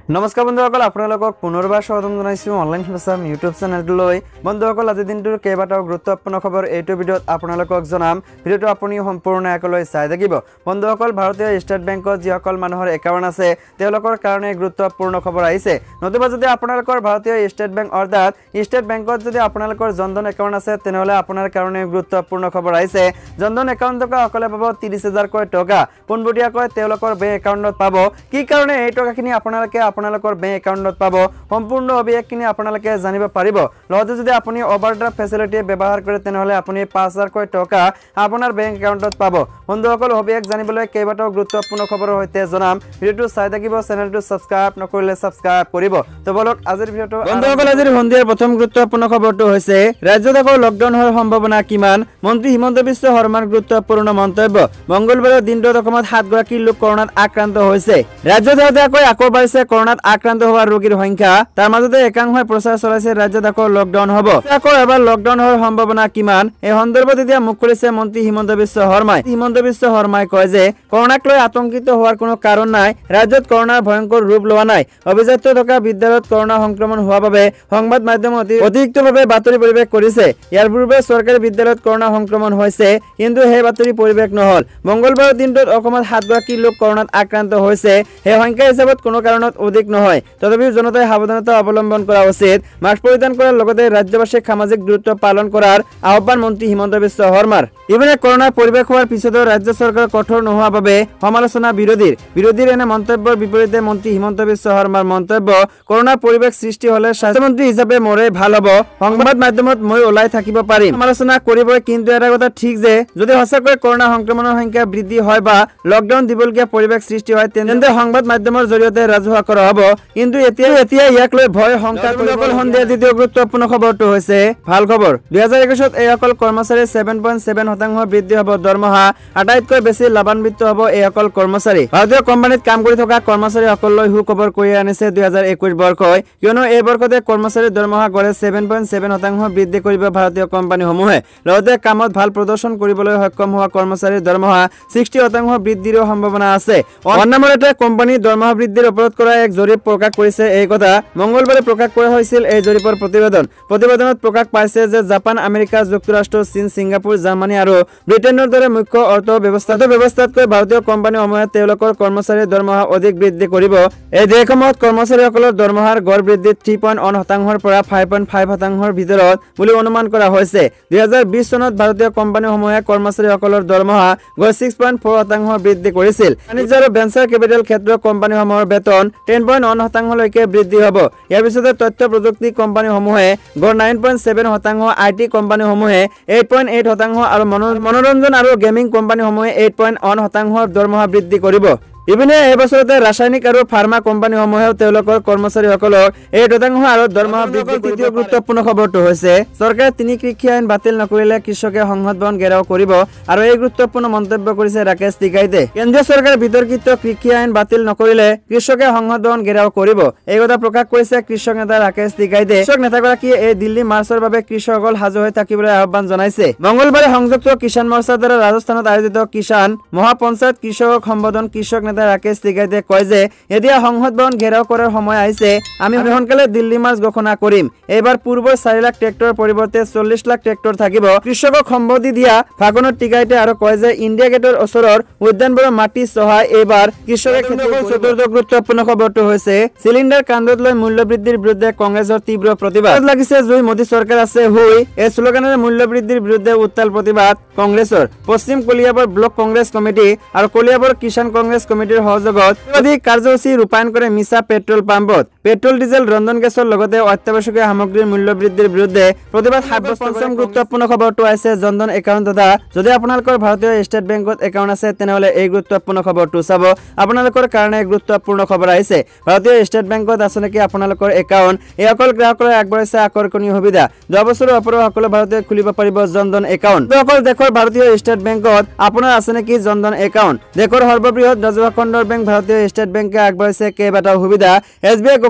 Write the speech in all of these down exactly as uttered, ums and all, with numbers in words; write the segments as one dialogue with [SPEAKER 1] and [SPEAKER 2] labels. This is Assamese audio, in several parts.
[SPEAKER 1] নমস্কাৰ বন্ধুসকল, আপোনালোকক পুনৰবাৰ স্বাগতম জনাইছোঁ অনলাইন শিক্ষা ইউটিউব চেনেলটোলৈ। বন্ধুসকল, আজিৰ দিনটোৰ কেইবাটাও গুৰুত্বপূৰ্ণ খবৰ এইটো ভিডিঅ'ত আপোনালোকক জনাম। ভিডিঅ'টো আপুনি সম্পূৰ্ণ একেলৈ চাই থাকিব। বন্ধুসকল, ভাৰতীয় ষ্টেট বেংকত যিসকল মানুহৰ একাউণ্ট আছে তেওঁলোকৰ কাৰণে গুৰুত্বপূৰ্ণ খবৰ আহিছে। নতুবা যদি আপোনালোকৰ ভাৰতীয় ষ্টেট বেংক অৰ্থাৎ ষ্টেট বেংকত যদি আপোনালোকৰ জনধন একাউণ্ট আছে তেনেহ'লে আপোনাৰ কাৰণে গুৰুত্বপূৰ্ণ খবৰ আহিছে। জনধন একাউণ্ট থকাসকলে পাব ত্ৰিছ হাজাৰকৈ টকা পোনপটীয়াকৈ তেওঁলোকৰ বেংক একাউণ্টত পাব। কি কাৰণে এই টকাখিনি আপোনালোকে আপোনালোকৰ বেংক একাউণ্টত পাব সম্পূৰ্ণ অভিযোগখিনি আপোনালোকে জানিব পাৰিব। লগতে যদি আপুনি অভাৰড্ৰাফ্ট ফেচিলিটি ব্যৱহাৰ কৰে তেনেহ'লে আপুনি পাঁচ হাজাৰকৈ টকা আপোনাৰ বেংক একাউণ্টত পাব। বন্ধুসকল, অভিযোগ জানিবলৈ কেইবাটাও গুৰুত্বপূৰ্ণ খবৰৰ সৈতে জনাম। ভিডিঅ'টো চাই থাকিব, চেনেলটো ছাবস্ক্ৰাইব নকৰিলে ছাবস্ক্ৰাইব কৰিব। তো বলক আজিৰ ভিডিঅ'টো। বন্ধুসকল, আজিৰ সন্ধিয়াৰ প্ৰথম গুৰুত্বপূৰ্ণ খবৰটো হৈছে ৰাজ্যত আকৌ লকডাউন হোৱাৰ সম্ভাৱনা কিমান? মন্ত্ৰী হিমন্ত বিশ্ব শৰ্মাৰ গুৰুত্বপূৰ্ণ মন্তব্য। মংগলবাৰৰ দিনটোত অসমত সাতগৰাকী লোক কৰোণাত আক্ৰান্ত হৈছে। ৰাজ্যত শেহতীয়াকৈ আকৌ বাঢ়িছে কৰোণাত আক্ৰান্ত হোৱা ৰোগীৰ সংখ্যা। তাৰ মাজতে একাংশই প্ৰচাৰ চলাইছে ৰাজ্যত আকৌ লকডাউন হ'ব। আকৌ এবাৰ লকডাউন হোৱাৰ সম্ভাৱনা কিমান? এই সন্দৰ্ভত এতিয়া মুখ খুলিছে মন্ত্ৰী হিমন্ত বিশ্ব শৰ্মাই। হিমন্ত বিশ্ব শৰ্মাই কয় যে কৰোণাক লৈ আতংকিত হোৱাৰ কোনো কাৰণ নাই। ৰাজ্যত কৰোণাৰ ভয়ংকৰ ৰূপ লোৱা নাই। অভিযাত্য থকা বিদ্যালয়ত কৰোণা সংক্ৰমণ হোৱাৰ বাবে সংবাদ মাধ্যমত অতিৰিক্তভাৱে বাতৰি পৰিৱেশ কৰিছে। ইয়াৰ পূৰ্বে চৰকাৰী বিদ্যালয়ত কৰোণা সংক্ৰমণ হৈছে, কিন্তু সেই বাতৰি পৰিৱেশ নহল। মংগলবাৰৰ দিনটোত অসমত সাতগৰাকী লোক কৰোণাত আক্ৰান্ত হৈছে। সেই সংখ্যা হিচাপত কোনো কাৰণত অধিক নহয়। তথাপিও জনতাই সাৱধানতা অৱলম্বন কৰা উচিত। মাস্ক পৰিধান কৰাৰ লগতে ৰাজ্যবাসীক সামাজিক দূৰত্ব পালন কৰাৰ আহ্বান মন্ত্ৰী হিমন্ত বিশ্ব শৰ্মাৰ। ইপিনে কৰোণাৰ পৰিৱেশ হোৱাৰ পিছতো ৰাজ্য চৰকাৰ কঠোৰ নোহোৱাৰ বাবে সমালোচনা বিৰোধীৰ বিৰোধীৰ এনে মন্তব্যৰ বিপৰীতে মন্ত্ৰী হিমন্ত বিশ্ব শৰ্মাৰ মন্তব্য, কৰোণাৰ পৰিৱেশ সৃষ্টি হলে স্বাস্থ্যমন্ত্ৰী হিচাপে মোৰে ভাল হ'ব। সংবাদ মাধ্যমত মই ওলাই থাকিব পাৰিম, সমালোচনা কৰিবই। কিন্তু এটা কথা ঠিক যে যদি সঁচাকৈ কৰোণা সংক্ৰমণৰ সংখ্যা বৃদ্ধি হয় বা লকডাউন দিবলগীয়া পৰিৱেশ সৃষ্টি হয় তেন্তে সংবাদ মাধ্যমৰ জৰিয়তে ৰাজহুৱা কৰা হ'ব। কিন্তু এতিয়া এতিয়া ইয়াক লৈ ভয় শংকা কৰিবল। সন্ধিয়া দ্বিতীয় গুৰুত্বপূৰ্ণ খবৰটো হৈছে ভাল খবৰ। দুহেজাৰ একৈশত এইসকল কৰ্মচাৰী ছেভেন পইণ্ট ছেভেন শতাংশ বৃদ্ধি হ'ব দৰমহা। আটাইতকৈ বেছি লাভান্বিত হ'ব এইসকল কৰ্মচাৰী। ভাৰতীয় কোম্পানীত কাম কৰি থকা কৰ্মচাৰীসকললৈ সুখবৰ কঢ়িয়াই আনিছে দুহেজাৰ একৈশ বৰ্ষই, কিয়নো এই বৰ্ষতে কৰ্মচাৰীৰ দৰমহা গড়ে ছেভেন পইণ্ট ছেভেন শতাংশ বৃদ্ধি কৰিব ভাৰতীয় কোম্পানীসমূহে। লগতে কামত ভাল প্ৰদৰ্শন কৰিবলৈ সক্ষম হোৱা কৰ্মচাৰীৰ দৰমহা ছিক্সটি শতাংশ বৃদ্ধিৰো সম্ভাৱনা আছে। অন্নামতে কোম্পানীৰ দৰমহা বৃদ্ধিৰ ওপৰত কৰা এক জৰীপ প্ৰকাশ কৰিছে। এই কথা মংগলবাৰে প্ৰকাশ কৰা হৈছিল এই জৰীপৰ প্ৰতিবেদন। প্ৰতিবেদনত প্ৰকাশ পাইছে যে জাপান, আমেৰিকা যুক্তৰাষ্ট্ৰ, চীন, ছিংগাপুৰ, জাৰ্মানী আৰু ব্ৰিটেইনৰ দৰে মুখ্য অৰ্থ ব্যৱস্থাত ব্যৱস্থাতকৈ ভাৰতীয় কোম্পানীসমূহে তেওঁলোকৰ কৰ্মচাৰীৰ দৰমহা অধিক বৃদ্ধি কৰিব। এই দেশসমূহত কৰ্মচাৰীসকলৰ দৰমহাৰ গড় বৃদ্ধি থ্ৰী পইণ্ট ওৱান শতাংশৰ পৰা ফাইভ পইণ্ট ফাইভ শতাংশৰ ভিতৰত বুলি অনুমান কৰা হৈছে। দুহেজাৰ বিশ চনত ভাৰতীয় কোম্পানীসমূহে কৰ্মচাৰীসকলৰ দৰমহা গড় ছিক্স পইণ্ট ফ'ৰ শতাংশ বৃদ্ধি কৰিছিল। বাণিজ্য আৰু ভেঞ্চাৰ কেপিটেল ক্ষেত্ৰৰ কোম্পানীসমূহৰ বেতন টেন পইণ্ট ওৱান শতাংশলৈকে বৃদ্ধি হ'ব। ইয়াৰ পিছতে তথ্য প্ৰযুক্তি কোম্পানীসমূহে গড় নাইন পইণ্ট ছেভেন শতাংশ, আই টি কোম্পানীসমূহে এইট পইণ্ট এইট শতাংশ আৰু মনোৰঞ্জন আৰু গেমিং কোম্পানীসমূহে এইট পইণ্ট ওৱান শতাংশৰ দৰমহা বৃদ্ধি কৰিব। ইপিনে এই বছৰতে ৰাসায়নিক আৰু ফাৰ্মা কোম্পানীসমূহেও তেওঁলোকৰ কৰ্মচাৰীসকলক এই শতাংশ আৰু দৰমহা বৃদ্ধি। তৃতীয় গুৰুত্বপূৰ্ণ খবৰটো হৈছে চৰকাৰে তিনি কৃষি আইন বাতিল নকৰিলে কৃষকে সংসদ ভৱন ঘেৰাও কৰিব। আৰু এই গুৰুত্বপূৰ্ণ মন্তব্য কৰিছে ৰাকেশ টিকাইতে। কেন্দ্ৰীয় চৰকাৰে বিতৰ্কিত কৃষি আইন বাতিল নকৰিলে কৃষকে সংসদ ভৱন ঘেৰাও কৰিব। এই কথা প্ৰকাশ কৰিছে কৃষক নেতা ৰাকেশ টিকাইতে। কৃষক নেতাগৰাকীয়ে এই দিল্লী মাৰ্চৰ বাবে কৃষকসকল সাজু হৈ থাকিবলৈ আহ্বান জনাইছে। মংগলবাৰে সংযুক্ত কিষাণ মৰ্চাৰ দ্বাৰা ৰাজস্থানত আয়োজিত কিষাণ মহাপঞ্চায়ত কৃষকক সম্বোধন কৃষক ৰাকেশ টিকাইতে কয় যে এতিয়া সংসদ ভৱন ঘেৰাও কৰাৰ সময় আহিছে। আমি সোনকালে দিল্লী মাৰ্চ ঘোষণা কৰিম। এইবাৰ পূৰ্বৰ চাৰি লাখ ট্ৰেক্টৰৰ পৰিৱৰ্তে চল্লিশ লাখ ট্ৰেক্টৰ থাকিব। কৃষকক সম্বোধি দিয়া ফাগুনত টিকাইতে আৰু কয় যে ইণ্ডিয়া গেটৰ ওচৰৰ উদ্যানবোৰৰ মাটি চহাই এইবাৰ কৃষকে। চতুৰ্থ গুৰুত্বপূৰ্ণ খবৰটো হৈছে চিলিণ্ডাৰ কান্দত লৈ মূল্য বৃদ্ধিৰ বিৰুদ্ধে কংগ্ৰেছৰ তীব্ৰ প্ৰতিবাদ। লাগিছে জুই, মোদী চৰকাৰ আছে হুই। এই শ্লোগানেৰে মূল্য বৃদ্ধিৰ বিৰুদ্ধে উত্তাল প্ৰতিবাদ কংগ্ৰেছৰ। পশ্চিম কলিয়াবৰ ব্লক কংগ্ৰেছ কমিটি আৰু কলিয়াবৰ কিষাণ কংগ্ৰেছ কমিটিৰ সহযোগত অধিক কাৰ্যসূচী ৰূপায়ণ কৰে মিছা পেট্ৰল পাম্পত। পেট্ৰল, ডিজেল, ৰন্ধন গেছৰ লগতে অত্যাৱশ্যকীয় সামগ্ৰীৰ মূল্য বৃদ্ধিৰ বিৰুদ্ধে প্ৰতিবাদ সাব্যস্ত। পঞ্চম গুৰুত্বপূৰ্ণ খবৰটো আছে জনধন একাউণ্ট তথা যদি আপোনালোকৰ ভাৰতীয় ষ্টেট বেংকত একাউণ্ট আছে তেনেহ'লে এই গুৰুত্বপূৰ্ণ খবৰটো চাব। আপোনালোকৰ কাৰণে গুৰুত্বপূৰ্ণ খবৰ আহিছে। ভাৰতীয় ষ্টেট বেংকত আছে নেকি আপোনালোকৰ একাউণ্ট? এই অকল গ্ৰাহকলৈ আগবঢ়াইছে আকৰ্ষণীয় সুবিধা। দহ বছৰৰ ওপৰৰ সকলো ভাৰতীয় খুলিব পাৰিব জনধন একাউণ্ট। অকল দেশৰ ভাৰতীয় ষ্টেট বেংকত আপোনাৰ আছে নেকি জনধন একাউণ্ট? দেশৰ সৰ্ববৃহৎ ৰাজহুৱা খণ্ডৰ বেংক ভাৰতীয় ষ্টেট বেংকে আগবঢ়াইছে কেইবাটাও সুবিধা। এছ বি আই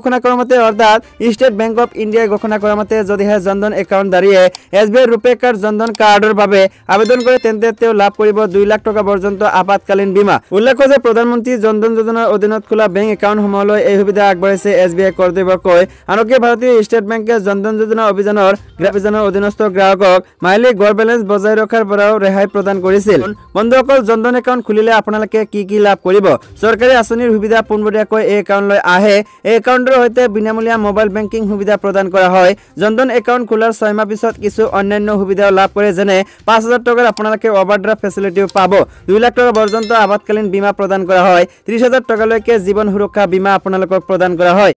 [SPEAKER 1] ঘোষণা কৰা মতে অৰ্থাৎ ষ্টেট বেংক অফ ইণ্ডিয়াই ঘোষণা কৰা মতে যদিহে জনধন একাউণ্ট দাঁড়িয়ে S B I RuPay card Jan Dhan কাৰ্ডৰ বাবে আবেদন কৰে তেন্তে তেওঁ লাভ কৰিব দুই লাখ টকা পৰ্যন্ত আপাতকালীন বীমা। উল্লেখ্য যে প্ৰধানমন্ত্ৰী জনধন যোজনাৰ অধীনত খোলা বেংক একাউণ্টসমূহলৈ এই সুবিধা আগবঢ়াইছে এছ বি আই কৰ্তৃপক্ষই। আনকি ভাৰতীয় ষ্টেট বেংকে জনধন যোজনা অভিযানৰ অভিযানৰ অধীনস্থ গ্ৰাহকক মাহিলী গড় বেলেঞ্চ বজাই ৰখাৰ পৰাও ৰেহাই প্ৰদান কৰিছিল। বন্ধুসকল, জনধন একাউণ্ট খুলিলে আপোনালোকে কি কি লাভ কৰিব? চৰকাৰী আঁচনিৰ সুবিধা পোনপটীয়াকৈ এই একাউণ্টলৈ আহে। এই একাউণ্টৰ সৈতে বিনামূলীয়া মোবাইল বেংকিং সুবিধা প্ৰদান কৰা হয়। জনধন একাউণ্ট খোলাৰ ছয় মাহ পিছত কিছু অন্যান্য সুবিধাও লাভ কৰে, যেনে পাঁচ হাজাৰ টকাৰ আপোনালোকে অভাৰড্ৰাফ্ট ফেচিলিটিও পাব। দুই লাখ টকা পৰ্যন্ত আপাতকালীন বীমা প্ৰদান কৰা হয়। ত্ৰিশ হাজাৰ টকালৈকে জীৱন সুৰক্ষা বীমা আপোনালোকক প্ৰদান কৰা হয়।